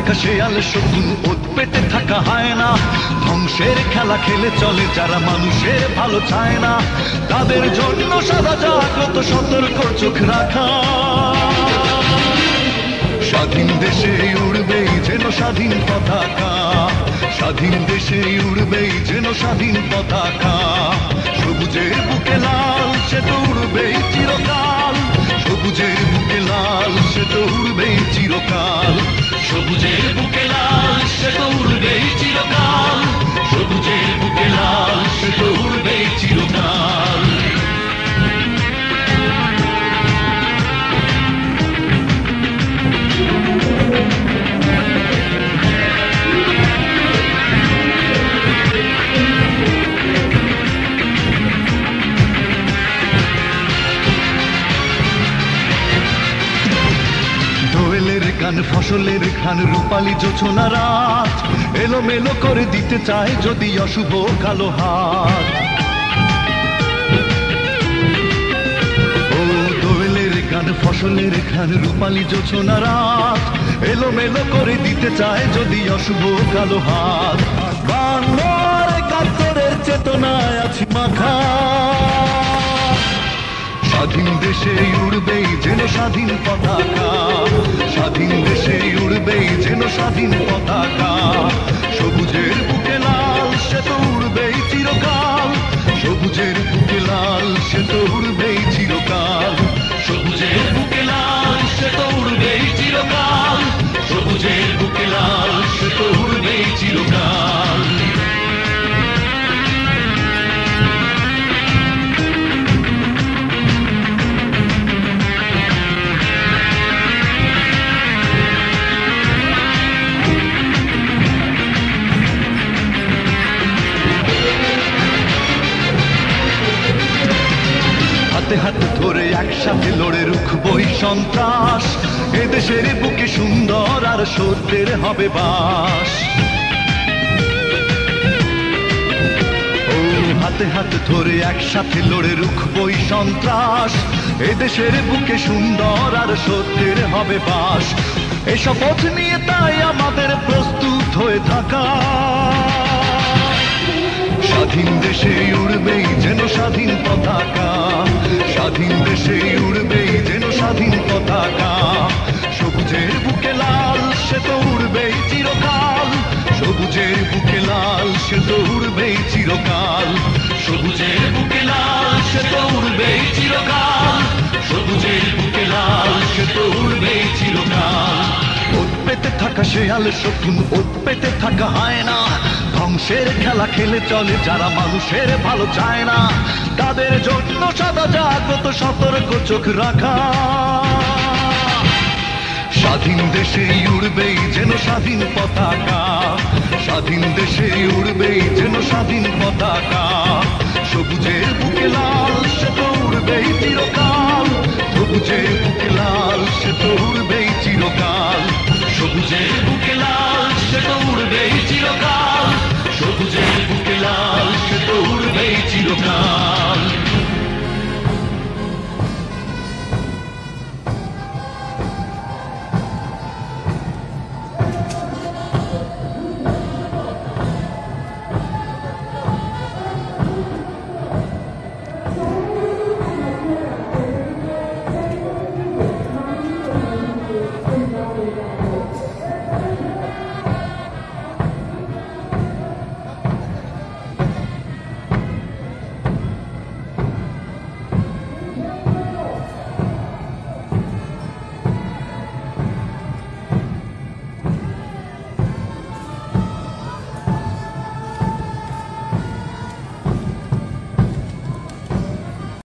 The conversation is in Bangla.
থাকা শেয়াল শকুন, ওত পেতে থাকা হায়না, ধ্বংসের খেলা খেলে চলে যারা মানুষের ভালো চায় না, তাদের জন্য সদা জাগ্রত সতর্ক চোখ রাখা। স্বাধীন দেশে উড়বেই যেন স্বাধীন পতাকা, স্বাধীন দেশে উড়বেই যেন স্বাধীন পতাকা। সবুজের বুকে লাল সে তো উড়বেই চিরকাল, সবুজের বুকে লাল সে তো উড়বেই চিরকাল, সবুজের বুকে লাল সে তো উড়বেই চিরকাল, সবুজের বুকে লাল সে তো উড়বেই চিরকাল। ফসলের ঘ্রাণ রূপালী জোছনা রাত, এলোমেলো করে দিতে চায় যদি অশুভ কালো হাত। ও দোয়েলের গান ফসলের ঘ্রাণ রূপালী জোছনা রাত, এলোমেলো করে দিতে চায় যদি অশুভ কালো হাত। বাংলার একাত্তরের চেতনায় আছি মাখা, স্বাধীন দেশে উড়বেই যেন স্বাধীন পতাকা, স্বাধীন দেশে উড়বেই যেন স্বাধীন পতাকা। সবুজের বুকে লাল সে তো উড়বেই চিরকাল, সবুজের বুকে লাল সে তো উড়বেই চিরকাল, সবুজের বুকে লাল সে তো উড়বেই চিরকাল, সবুজের বুকে লাল সে তো উড়বেই চিরকাল। হাতে হাতে ধরে একসাথে লড়ে রুখবই সন্ত্রাস, এদেশের বুকে সুন্দর আর সত্যের হবে বাস। ও হাতে হাতে ধরে একসাথে লড়ে রুখবই সন্ত্রাস, এদেশের বুকে সুন্দর আর সত্যের হবে বাস। এই শপথ নিয়ে তাই আমাদের প্রস্তুত হয়ে থাকা, স্বাধীন দেশে উড়বেই যেন স্বাধীন পতাকা, স্বাধীন দেশে উড়বেই যেন স্বাধীন পতাকা। সবুজের বুকে লাল সে তো উড়বেই চিরকাল, সবুজের বুকে লাল সে তো উড়বেই চিরকাল, সবুজের বুকে লাল সে তো উড়বেই চিরকাল, সবুজের বুকে লাল সে তো উড়বেই চিরকাল। ওত পেতে থাকা শেয়াল শকুন, ওত পেতে থাকা হায়না, ধ্বংসের খেলা খেলে চলে যারা মানুষের ভালো চায় না, তাদের জন্য সদা জাগ্রত সতর্ক চোখ রাখা। স্বাধীন দেশে উড়বেই যেন স্বাধীন পতাকা, স্বাধীন দেশে উড়বেই যেন স্বাধীন পতাকা। সবুজের বুকে লাল সে